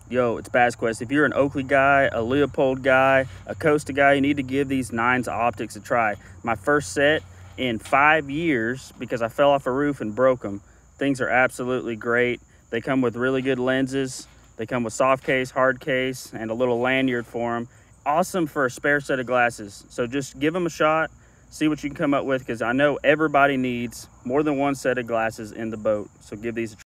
Yo, it's BassQuest. If you're an Oakley guy, a Leopold guy, a Costa guy, you need to give these 9s optics a try. My first set in 5 years, because I fell off a roof and broke them. Things are absolutely great. They come with really good lenses. They come with soft case, hard case, and a little lanyard for them. Awesome for a spare set of glasses. So just give them a shot, see what you can come up with, because I know everybody needs more than one set of glasses in the boat. So give these a try.